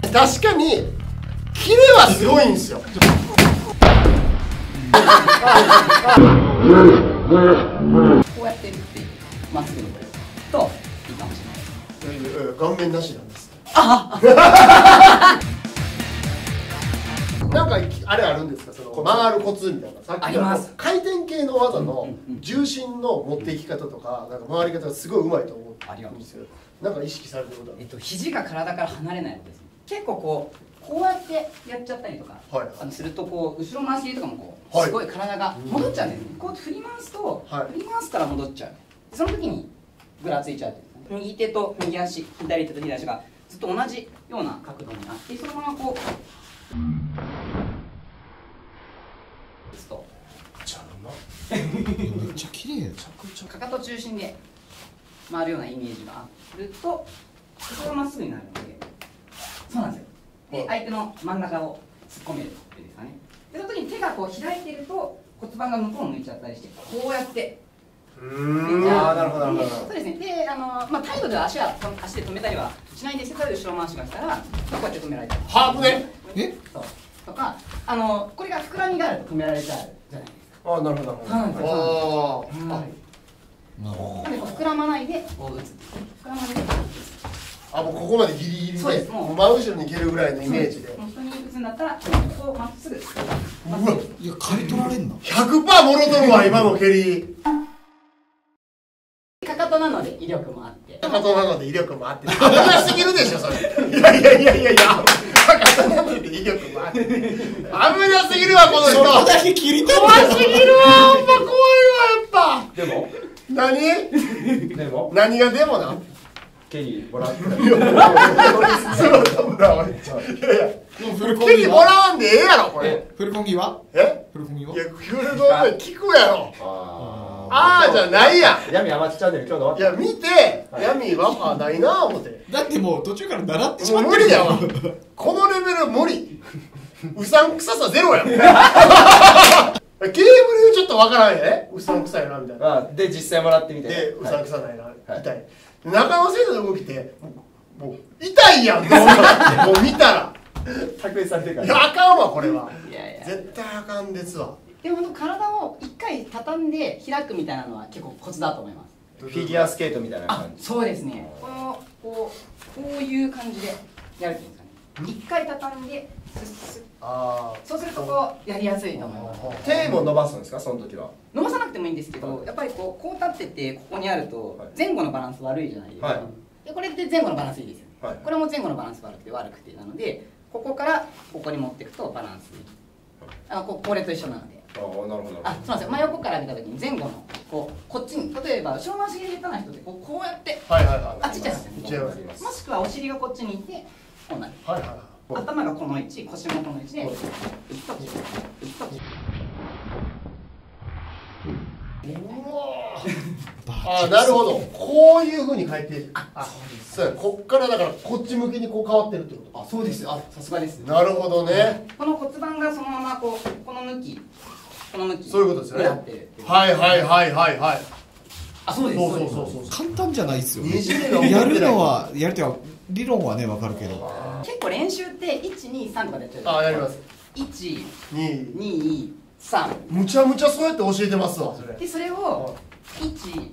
確かにキレはすごいんですよ。こうやってるっていうまっすぐのといいかもしれないです。 顔面なしなんです。 あなんかあれあるんですか、その回るコツみたいな。さっきの回転系の技の重心の持っていき方とか、なんか回り方がすごいうまいと思うんですよ。なんか意識されてることは？ 肘が体から離れないことです。結構こうやってやっちゃったりとか、するとこう後ろ回しとかもこうすごい体が戻っちゃうんですね。こう振り回すと、振り回すから戻っちゃう。その時にぐらついちゃうっていう。右手と右足、左手と左足がずっと同じような角度になって、そのままこう。 めっちゃ綺麗。 かかと中心で回るようなイメージがあると、それがまっすぐになるので、そうなんですよ。で、相手の真ん中を突っ込めるっていうんですかね。で、その時に手がこう開いてると骨盤が向こう向いちゃったりして、こうやって。 ああ、なるほどなるほど。 そうですね。で、態度で足で止めたりはしないんですけど、後ろ回しがしたらこうやって止められたり。 ハープね。 そうとか、これが膨らみがあると止められちゃうじゃないですか。 ああ、なるほどなるほど。 なんで膨らまないでこう打つ。膨らまないでこう打つ。 あ、もうここまでギリギリで真後ろにいけるぐらいのイメージで。 人に打つんだったらこうまっすぐ。 いや、刈り取られんの 100% もろとるわ、今の蹴り。 かかとなので威力もあって。 かかとなので威力もあって。危なすぎるでしょ、それ。いやいやいやいやいや。かかとなので威力もあって。危なすぎるわ、この人。 そこだけ切り取る。 怖すぎるわ、ほんま怖いわ、やっぱ。 でも何がでもな。 ケリーもらってた。 いやいや、ケリもらわんでええやろ、これ。 フルコンギは？フルコンギは？ いや、フルコンギ聞くやろ。ああじゃないやん。 ヤミアマチチャンネル今日の。 いや、見て、ヤミはないな思って。 だってもう途中から習ってしまってる。無理やわ。このレベル無理。うさんくささゼロやん。ケーブルちょっとわからんやね。うさんくさいなみたいな。 で実際もらってみて。 で、うさんくさないな。痛い。中野選手の動きってもう痛いやん。もう見たら。 卓越されてるから。 いや、あかんわこれは。 いやいや。 絶対あかんですわ。 でも体を一回畳んで開くみたいなのは結構コツだと思います。 フィギュアスケートみたいな感じ。 そうですね。こういう感じでやるっていうんですかね。一回畳んでそうするとこうやりやすいと思います。 手も伸ばすんですか、その時は？ 伸ばさなくてもいいんですけど、やっぱりこう立っててここにあると前後のバランス悪いじゃないですか。でこれって前後のバランスいいですよね。これも前後のバランス悪くてなので、ここからここに持っていくとバランスいい。これと一緒なので。 なるほど。 そうなんですよ。真横から見た時に前後のこっちに、例えば後ろ回しが下手な人ってこうやってあっち行っちゃうんですよ。もしくはお尻がこっちにいてこうなる。頭がこの位置、腰もこの位置で打つとああ、なるほど。こういう風に変えて、そうや、こっからだからこっち向きにこう変わってるってこと。 そうです。さすがです。 なるほどね。 この骨盤がそのままこの向き、 そういうことですよね。はい。そうです。 簡単じゃないですよね。やるのはっていうか理論はねわかるけど。 結構練習って1、2、3とかでやっちゃう。 ああ、やります。 1、2、3。 むちゃむちゃそうやって教えてますわ。 でそれを1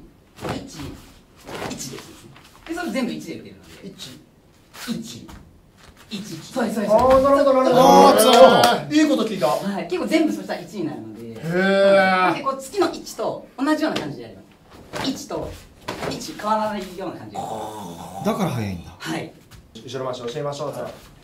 ですで、それ全部1で打てるので1そうです。 ああ、なるほど。いいこと聞いた。 はい、結構全部そしたら1になるので。でこう次の1と同じような感じでやります。1と1変わらないような感じで。 だから早いんだ。 はい。 後ろ回し教えましょう。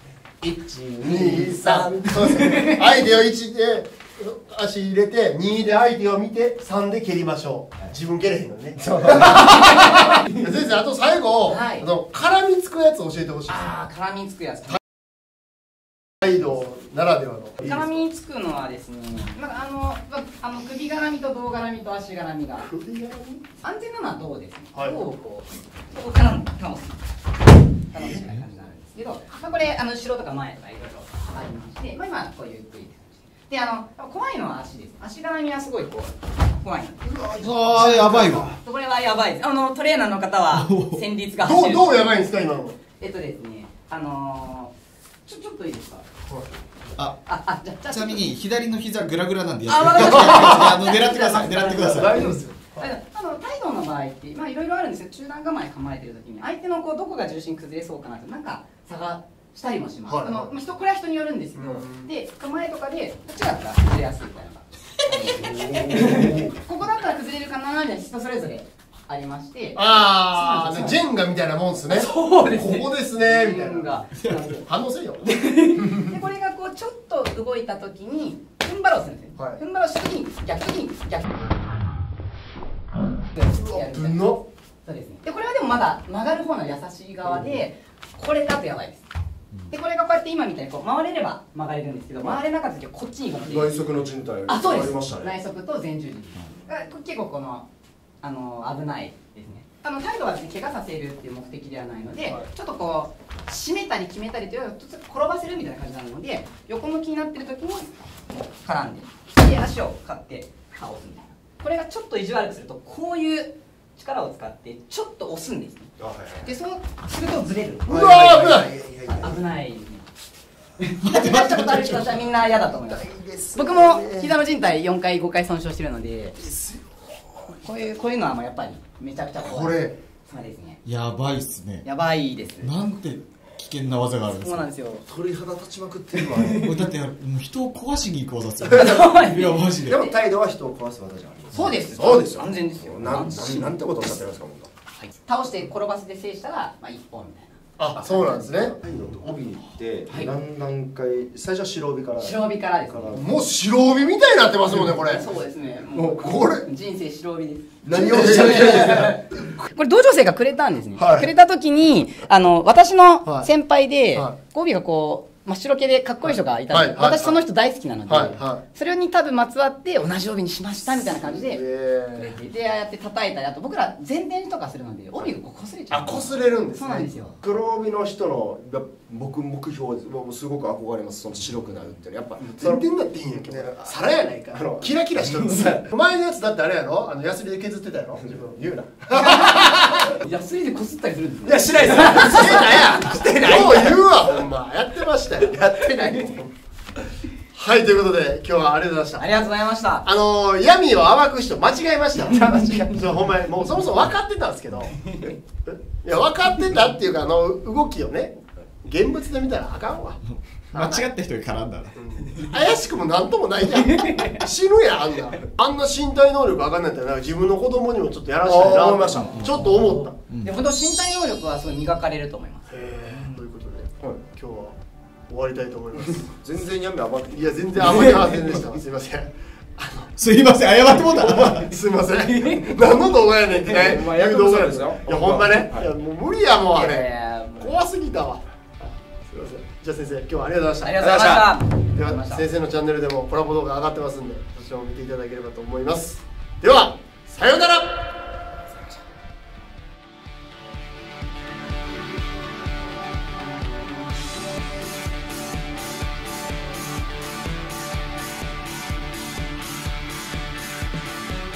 1、2、3。 そうですね。相手を1で足入れて、2で相手を見て、3で蹴りましょう。自分蹴れへんのにね。先生、あと最後、絡みつくやつ教えてほしい。 絡みつくやつ。 態度ならではの。 絡みつくのはですね、首絡みと胴絡みと足絡みが。 首絡み？ 安全なのは胴ですね。胴をこからの倒す。みたいな感じになるんですけど、これ後ろとか前とかいろいろありまして、今こういうゆっくりで怖いのは足です。足絡みはすごい怖い。 ああ、やばいわ。 これはやばいです。トレーナーの方は戦慄が走る。 どうやばいんですか今の？ ですね、 ちょっといいですか。 ちなみに左の膝グラグラなんでやってください。狙ってください。狙ってください。 大丈夫ですよ。 態度の場合っていろいろあるんですよ。中段構え構えてる時に相手のどこが重心崩れそうかなってなんか探したりもします。これは人によるんですけど、で構えとかでこっちだったら崩れやすいみたいな。ここだったら崩れるかなみたいな人それぞれありまして。 ジェンガみたいなもんですね。 そうですね。 ここですねみたいな。反応せよ。 でこれがちょっと動いた時に踏ん張ろうするんですよ。踏ん張ろうした時に逆にそうですね。でこれはでもまだ曲がる方の優しい側で、これだとやばいです。でこれがこうやって今みたいに回れれば曲がれるんですけど、回れなかった時はこっちに行くので。 内側の靭帯そうです。 ありましたね。 内側と前十字が結構危ないですね。態度は別に怪我させるっていう目的ではないので、ちょっと締めたり決めたりというよりは転ばせるみたいな感じなので、横向きになってる時に絡んで足を買って倒すみたいな。これがちょっと意地悪くするとこういう力を使ってちょっと押すんですね。でそうするとずれる。 うわ危ないですね。やったことある人たちはみんな嫌だと思います。僕も膝の靭帯4回5回損傷してるので、こういうのはやっぱりめちゃくちゃ怖い。 これそうですね。 やばいっすね。 やばいです。 なんて危険な技があるんですか。 そうなんですよ。 鳥肌立ちまくってるわね。 だってもう人を壊しに行く技ですよ。いやマジで。 でも態度は人を壊す技じゃん。 そうです。 そうですよ。 安全ですよ。 なんてことをおっしゃってるんですか、本当。 倒して転ばせて制したら一本みたいな。 そうなんですね。 態度と帯って何段階、最初は白帯から。 白帯からですね。 もう白帯みたいになってますもんね、これ。 そうですね。 もうこれ人生白帯です。 何をおっしゃってるんですか。 これ同情生がくれたんですね。くれた時に私の先輩で帯が真っ白系でかっこいい人がいたんで、私その人大好きなので、それに多分まつわって同じ帯にしましたみたいな感じでくれて、でああやって叩いたり、あと僕ら前転とかするので帯が擦れちゃう。 擦れるんですね。 そうなんですよ。 黒帯の人の僕目標すごく憧れます。その白くなるっていうのはやっぱ前転だっていいんやけど、皿やないか。キラキラしとるんですよ。前のやつだってあれやろ、ヤスリで削ってたやろ。自分言うな。 ヤスリでこすったりするんですか。 いや、しないですよ。してない。もう言うわ、ほんま。やってましたよ。やってない。はい、ということで今日はありがとうございました。 ありがとうございました。 闇を暴く人間違えました。ほんまにもうそもそも分かってたんですけど、いや分かってたっていうか動きをね、現物で見たらあかんわ。 間違った人に絡んだら怪しくもなんともないじゃん。死ぬやん、あんな身体能力分かんないんだったら自分の子供にもちょっとやらしたいなとちょっと思った。 で本当身体能力はすごい磨かれると思います。 ということで今日は終わりたいと思います。 全然闇暴く。 いや全然暴れませんでした。すいません。 すいません、謝ってもうた。 すいません。何の動画やねんってね。 いう動画ですよ。 いやほんまね。いやもう無理やもんあれ。怖すぎたわ。すいません。じゃあ先生今日はありがとうございました。 ありがとうございました。 では先生のチャンネルでもコラボ動画上がってますんで、そちらを見ていただければと思います。ではさようなら。